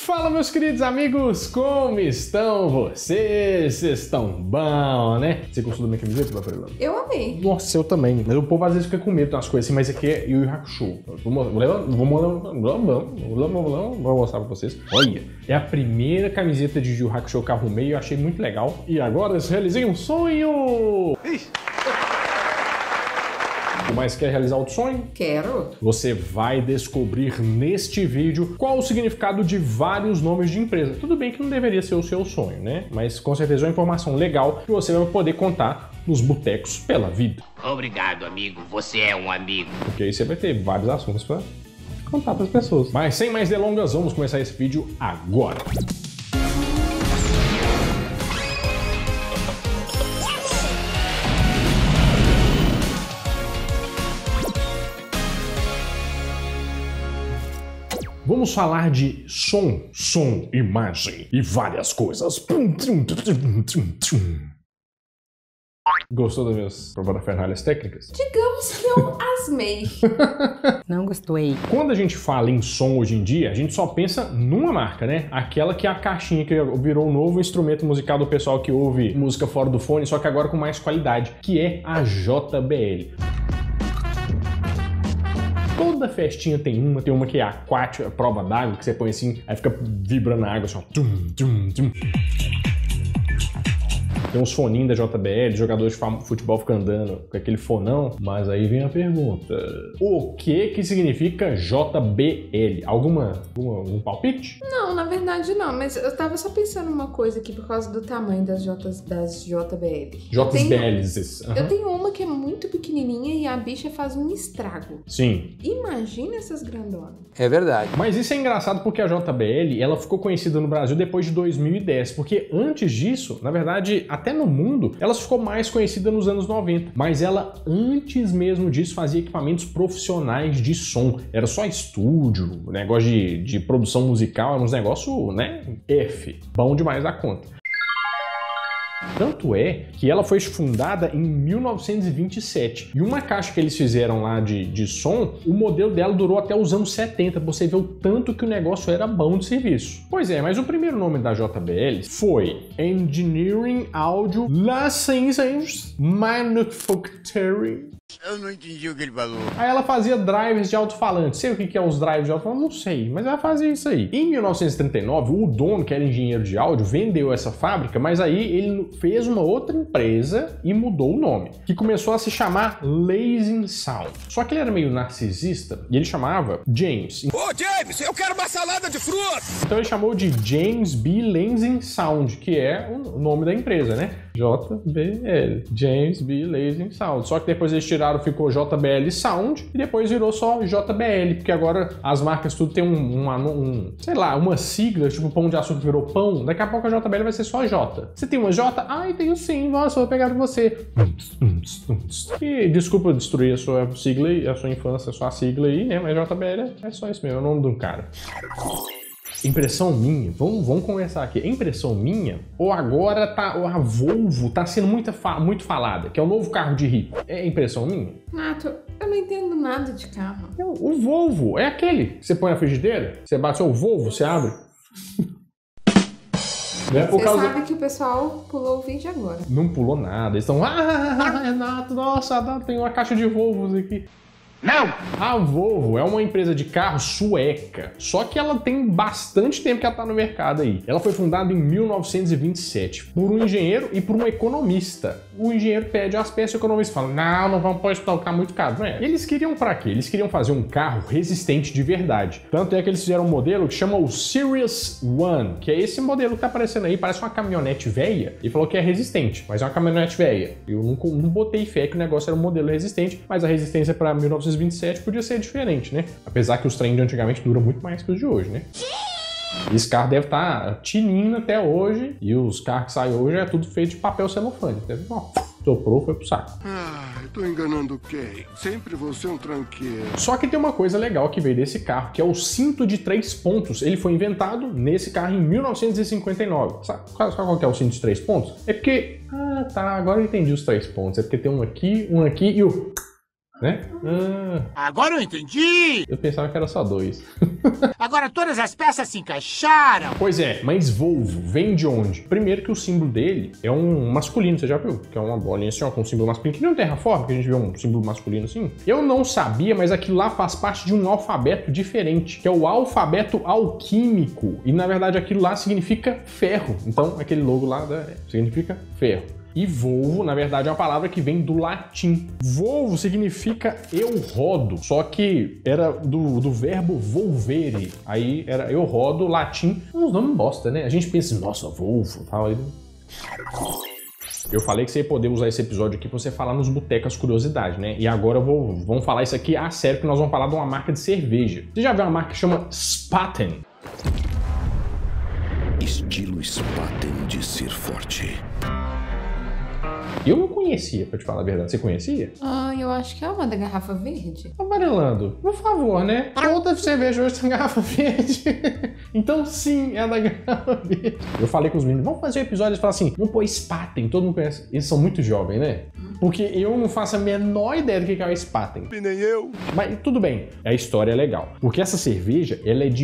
Fala, meus queridos amigos, como estão vocês? Vocês estão bom, né? Você gostou da minha camiseta, Bafarelão? Eu amei. Nossa, eu também. Mas o povo às vezes fica com medo de umas coisas assim, mas aqui é Yu Yu Hakusho. Vou mostrar pra vocês. Olha, é a primeira camiseta de Yu Yu Hakusho que eu arrumei e eu achei muito legal. E agora eu realizei um sonho! Mas quer realizar outro sonho? Quero. Você vai descobrir neste vídeo qual o significado de vários nomes de empresa. Tudo bem que não deveria ser o seu sonho, né? Mas com certeza é uma informação legal que você vai poder contar nos botecos pela vida. Obrigado, amigo. Você é um amigo. Porque aí você vai ter vários assuntos para contar para as pessoas. Mas sem mais delongas, vamos começar esse vídeo agora. Vamos falar de som, imagem e várias coisas. Gostou das minhas parafernálias técnicas? Digamos que eu asmei. Não gostei. Quando a gente fala em som hoje em dia, a gente só pensa numa marca, né? Aquela que é a caixinha que virou um novo instrumento musical do pessoal que ouve música fora do fone, só que agora com mais qualidade, que é a JBL. Toda festinha tem uma que é aquática, a prova d'água, que você põe assim, aí fica vibrando a água assim, ó. Tem uns foninhos da JBL, jogadores de futebol ficam andando com aquele fonão, mas aí vem a pergunta: o que significa JBL? Algum palpite? Não, na verdade não, mas eu tava só pensando uma coisa aqui por causa do tamanho das JBL. JBLs. Eu tenho uma que é muito pequenininha e a bicha faz um estrago. Sim. Imagina essas grandonas. É verdade. Mas isso é engraçado porque a JBL, ela ficou conhecida no Brasil depois de 2010, porque antes disso, na verdade, até no mundo, ela ficou mais conhecida nos anos 90. Mas ela, antes mesmo disso, fazia equipamentos profissionais de som. Era só estúdio, negócio de produção musical, era uns negócios, né? Bom demais da conta. Tanto é que ela foi fundada em 1927. E uma caixa que eles fizeram lá de som, o modelo dela durou até os anos 70, pra você ver o tanto que o negócio era bom de serviço. Pois é, mas o primeiro nome da JBL foi Engineering Audio Licenses Manufacturing. Eu não entendi o que ele falou. Aí ela fazia drivers de alto-falante. Sei o que é os drivers de alto-falante? Não sei, mas ela fazia isso aí. Em 1939, o dono, que era engenheiro de áudio, vendeu essa fábrica, mas aí ele fez uma outra empresa e mudou o nome, que começou a se chamar Lansing Sound. Só que ele era meio narcisista e ele chamava James. Ô, James, eu quero uma salada de frutas! Então ele chamou de James B. Lansing Sound, que é o nome da empresa, né? JBL, James B. Lansing Sound. Só que depois eles tiraram, ficou JBL Sound e depois virou só JBL, porque agora as marcas tudo tem sei lá, uma sigla, tipo Pão de Açúcar virou pão, daqui a pouco a JBL vai ser só J. Você tem uma J? Ai, tenho sim, nossa, vou pegar pra você. E desculpa destruir a sua sigla, a sua infância, a sua sigla aí, né, mas JBL é só isso mesmo, é o nome de um cara. Impressão minha, vamos conversar aqui. É impressão minha ou agora a Volvo tá sendo muito falada, que é o novo carro de rico? É impressão minha? Nato, eu não entendo nada de carro. O Volvo é aquele que você põe na frigideira, você bate o Volvo, você abre. Você sabe que o pessoal pulou o vídeo agora. Não pulou nada, eles estão Renato, nossa, tem uma caixa de Volvos aqui. Não! A Volvo é uma empresa de carro sueca, só que ela tem bastante tempo que ela está no mercado aí. Ela foi fundada em 1927 por um engenheiro e por um economista. O engenheiro pede as peças e o economista fala, não vamos colocar muito caro, não é? Eles queriam para quê? Eles queriam fazer um carro resistente de verdade. Tanto é que eles fizeram um modelo que chama o Series One, que é esse modelo que tá aparecendo aí, parece uma caminhonete velha, e falou que é resistente, mas é uma caminhonete velha. Eu não botei fé que o negócio era um modelo resistente, mas a resistência para 1927 podia ser diferente, né? Apesar que os trens de antigamente duram muito mais que os de hoje, né? Esse carro deve estar tinindo até hoje, e os carros que saem hoje é tudo feito de papel celofane. Soprou, foi pro saco. Eu tô enganando quem? Sempre vou ser um tranqueiro. Só que tem uma coisa legal que veio desse carro, que é o cinto de 3 pontos. Ele foi inventado nesse carro em 1959. Sabe qual que é o cinto de 3 pontos? É porque... agora eu entendi os 3 pontos. É porque tem um aqui e o... Né? Agora eu entendi! Eu pensava que era só 2. Agora todas as peças se encaixaram! Pois é, mas Volvo vem de onde? Primeiro que o símbolo dele é um masculino, você já viu? Que é uma bolinha assim, ó, com um símbolo masculino, que nem um terraform, que a gente vê um símbolo masculino assim. Eu não sabia, mas aquilo lá faz parte de um alfabeto diferente, que é o alfabeto alquímico. E na verdade aquilo lá significa ferro. Então aquele logo lá significa ferro. E Volvo, na verdade, é uma palavra que vem do latim. Volvo significa eu rodo, só que era do verbo volvere. Aí era eu rodo, latim, uns nomes bosta, né? A gente pensa, nossa, Volvo, tal. Eu falei que você ia poder usar esse episódio aqui pra você falar nos botecos curiosidade, né? E agora vamos falar isso aqui a sério, que nós vamos falar de uma marca de cerveja. Você já viu uma marca que chama Spaten? Estilo Spaten de ser forte. Eu não conhecia, pra te falar a verdade. Você conhecia? Eu acho que é uma da garrafa verde. Amarelando, por favor, né? Toda cerveja hoje tem garrafa verde. Então sim, é a da garrafa verde. Eu falei com os meninos, vamos fazer um episódio e falar assim, vamos pôr Spaten, todo mundo conhece. Eles são muito jovens, né? Porque eu não faço a menor ideia do que é o Spaten. E nem eu. Mas tudo bem, a história é legal. Porque essa cerveja, ela é de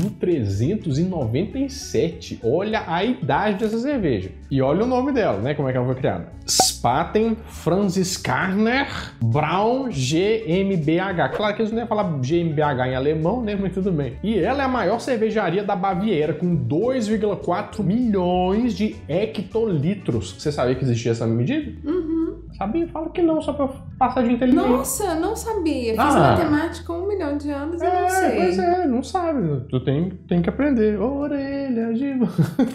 1397. Olha a idade dessa cerveja. E olha o nome dela, né? Como é que ela foi criada. Spaten Franziskaner Braun GmbH. Claro que eles não iam falar GmbH em alemão, né? Mas tudo bem. E ela é a maior cervejaria da Baviera, com 2,4 milhões de hectolitros. Você sabia que existia essa medida? Sabia? Fala que não, só pra passar de inteligente. Nossa, não sabia. Fiz matemática há 1 milhão de anos e não sei. Pois é, não sabe. Tu tem que aprender. Orelha de burro.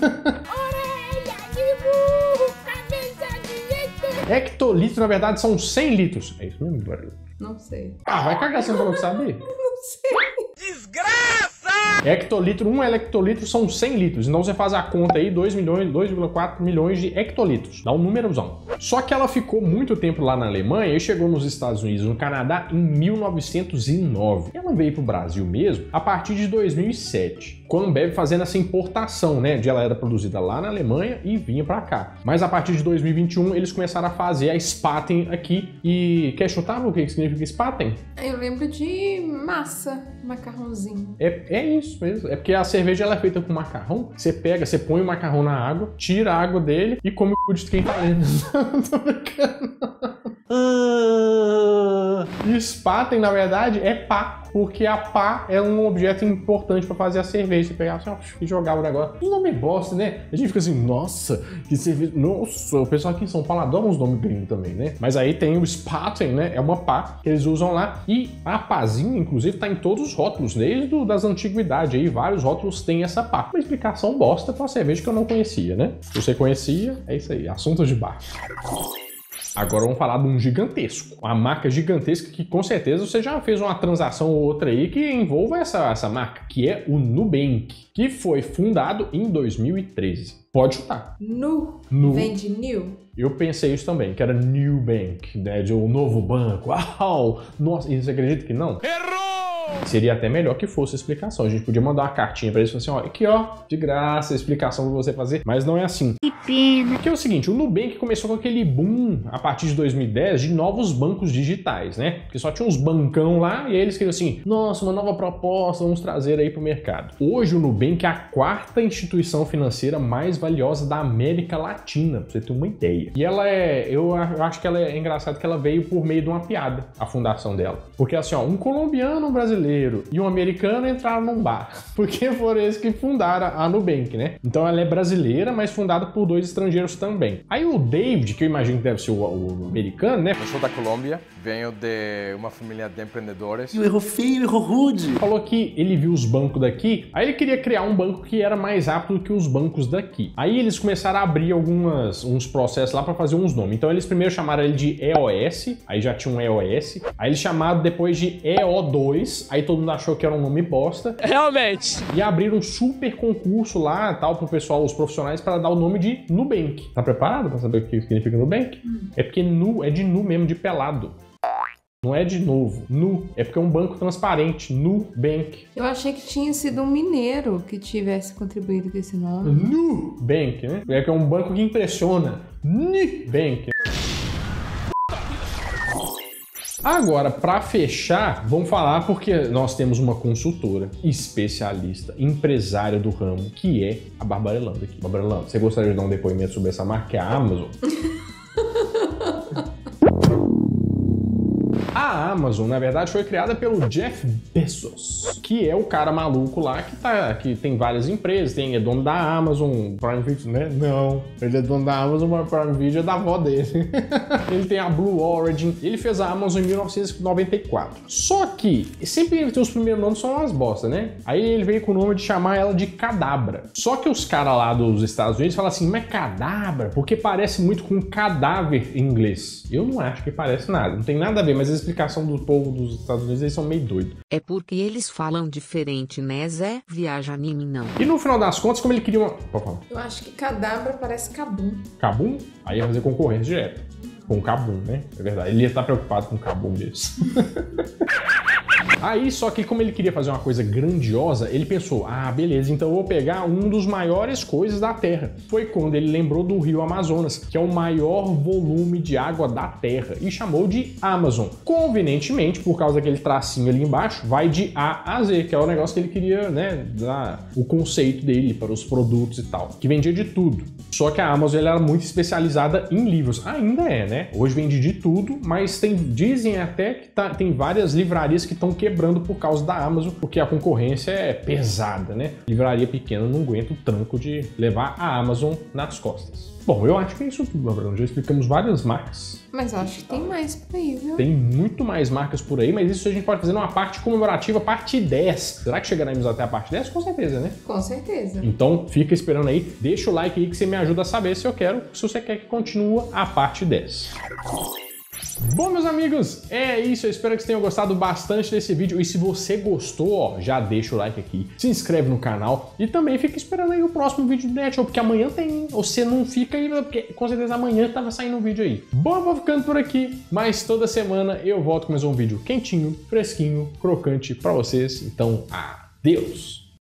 Hectolitro, na verdade, são 100 litros. É isso mesmo, Barulho? Não sei. Vai cagar, você não falou que sabia? Não sei. Desgraça! Hectolitro, 1 hectolitro são 100 litros. Então você faz a conta aí, 2,4 milhões de hectolitros. Dá um númerozão. Só que ela ficou muito tempo lá na Alemanha e chegou nos Estados Unidos e no Canadá em 1909. Ela veio pro Brasil mesmo a partir de 2007. Com a Ambev fazendo essa importação, né? De ela era produzida lá na Alemanha e vinha pra cá. Mas a partir de 2021 eles começaram a fazer a Spaten aqui. E quer chutar o que significa Spaten? Eu lembro de massa, macarrãozinho. É isso mesmo. É porque a cerveja ela é feita com macarrão. Você pega, você põe o macarrão na água, tira a água dele e come o cu de quem tá lendo. Não tô brincando. E Spaten, na verdade, é pá. Porque a pá é um objeto importante para fazer a cerveja. Você pegar assim, ó, e jogar o negócio. Um nome bosta, né? A gente fica assim, nossa, que cerveja. Nossa, o pessoal aqui em São Paulo adora uns nomes gringos também, né? Mas aí tem o Spaten, né? É uma pá que eles usam lá. E a pazinha, inclusive, tá em todos os rótulos, desde das antiguidades. Aí vários rótulos têm essa pá. Uma explicação bosta pra uma cerveja que eu não conhecia, né? Se você conhecia, é isso aí. Assunto de bar. Agora vamos falar de um gigantesco. Uma marca gigantesca que com certeza você já fez uma transação ou outra aí que envolva essa marca, que é o Nubank, que foi fundado em 2013. Pode chutar. Nu. Vem de new? Eu pensei isso também, que era New Bank, né? De um novo banco. Uau! Nossa, e você acredita que não? Errou! Seria até melhor que fosse a explicação. A gente podia mandar uma cartinha pra eles e falar assim, ó, aqui ó, de graça, a explicação pra você fazer. Mas não é assim. Que pena. Porque é o seguinte, o Nubank começou com aquele boom, a partir de 2010, de novos bancos digitais, né? Porque só tinha uns bancão lá, e aí eles queriam assim, nossa, uma nova proposta, vamos trazer aí pro mercado. Hoje o Nubank é a 4ª instituição financeira mais valiosa da América Latina, pra você ter uma ideia. E ela eu acho que ela é engraçado que ela veio por meio de uma piada, a fundação dela. Porque assim, ó, um colombiano, um brasileiro e um americano entraram num bar. Porque foram eles que fundaram a Nubank, né? Então ela é brasileira, mas fundada por 2 estrangeiros também. Aí o David, que eu imagino que deve ser o americano, né? Eu sou da Colômbia, venho de uma família de empreendedores. E o erro feio, erro rude. Falou que ele viu os bancos daqui, aí ele queria criar um banco que era mais rápido que os bancos daqui. Aí eles começaram a abrir uns processos lá para fazer uns nomes. Então eles primeiro chamaram ele de EOS, aí já tinha um EOS. Aí eles chamaram depois de EO2, aí todo mundo achou que era um nome bosta. Realmente. E abriram um super concurso lá, tal, pro pessoal, os profissionais, para dar o nome de Nubank. Tá preparado para saber o que significa Nubank? É porque nu é de nu mesmo, de pelado. Não é de novo. Nu. É porque é um banco transparente. Nubank. Eu achei que tinha sido um mineiro que tivesse contribuído com esse nome. Nubank, né? É que é um banco que impressiona. Nubank. Agora, para fechar, vamos falar porque nós temos uma consultora, especialista, empresária do ramo, que é a Bárbara Landa aqui. Bárbara Landa, você gostaria de dar um depoimento sobre essa marca, que é a Amazon? A Amazon, na verdade, foi criada pelo Jeff Bezos, que é o cara maluco lá que tem várias empresas, é dono da Amazon, Prime Video, né? Não, ele é dono da Amazon, mas Prime Video é da avó dele. Ele tem a Blue Origin, ele fez a Amazon em 1994. Só que, sempre os primeiros nomes são umas bosta, né? Aí ele veio com o nome de chamar ela de Cadabra. Só que os caras lá dos Estados Unidos falam assim, mas Cadabra? Porque parece muito com cadáver em inglês. Eu não acho que parece nada, não tem nada a ver, mas a explicação do povo dos Estados Unidos, eles são meio doidos. É porque eles falam diferente, né, Zé? Viaja a mim, não. E no final das contas, como ele queria uma... Pode falar. Eu acho que Cadabra parece Cabum. Cabum? Aí ia fazer concorrência direto. Com Cabum, né? É verdade. Ele ia estar preocupado com Cabum mesmo. Aí, só que como ele queria fazer uma coisa grandiosa, ele pensou, ah, beleza, então eu vou pegar um dos maiores coisas da Terra. Foi quando ele lembrou do rio Amazonas, que é o maior volume de água da Terra, e chamou de Amazon. Convenientemente, por causa daquele tracinho ali embaixo, vai de A a Z, que é o negócio que ele queria, né, dar o conceito dele para os produtos e tal, que vendia de tudo. Só que a Amazon ela era muito especializada em livros. Ainda é, né? Hoje vende de tudo, mas dizem até que tem várias livrarias que estão quebrando por causa da Amazon, porque a concorrência é pesada, né? Livraria pequena não aguenta o tranco de levar a Amazon nas costas. Bom, eu acho que é isso tudo, Gabriel. Já explicamos várias marcas. Mas eu acho que tem mais por aí, viu? Tem muito mais marcas por aí, mas isso a gente pode fazer numa parte comemorativa, parte 10. Será que chegaremos até a parte 10? Com certeza, né? Com certeza. Então, fica esperando aí. Deixa o like aí que você me ajuda a saber se você quer que continue a parte 10. Bom, meus amigos, é isso. Eu espero que vocês tenham gostado bastante desse vídeo. E se você gostou, ó, já deixa o like aqui, se inscreve no canal e também fica esperando aí o próximo vídeo do Net, porque amanhã tem. Ou você não fica aí, porque com certeza amanhã tava saindo um vídeo aí. Bom, eu vou ficando por aqui, mas toda semana eu volto com mais um vídeo quentinho, fresquinho, crocante pra vocês. Então, adeus!